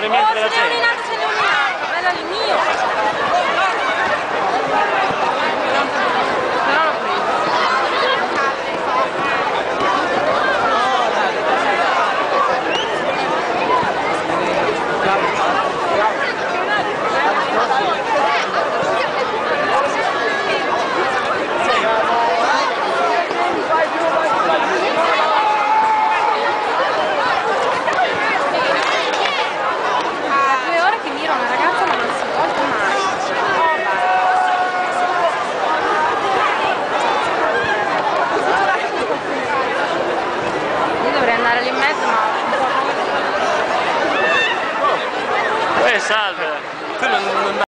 scorrimento della gente. Se n'è un'altra, bella il mio. Però l'ho preso. Andare lì in mezzo, ma un po' salve! Tu non